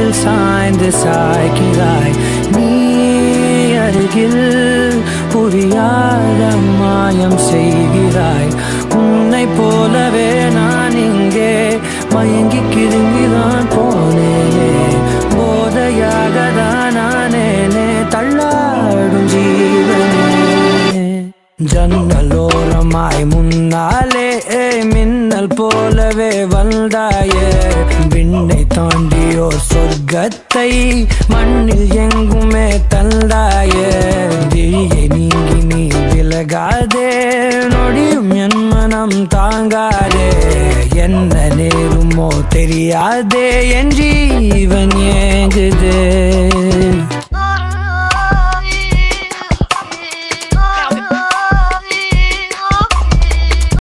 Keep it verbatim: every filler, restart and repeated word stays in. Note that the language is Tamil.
நெஞ்சில் சாய்ந்து சாய்கிறாய் நீ அருகில் புரியாத மாயம் செய்கிறாய் உன்னை போலவே நான் இங்கே மயங்கி கிருங்கிதான் போனேனே போதையாக தான் நானேனே தள்ளாடும் ஜீவனே ஜன்னலோரமாய் முன்னாலே மின்னல் போலவே வந்தாயே விண்ணை தாண்டியோர் சொர்க்கத்தை மண்ணில் எங்குமே தந்தாயே விழியை நீங்கி நீ விலகாதே நொடியும் என் மன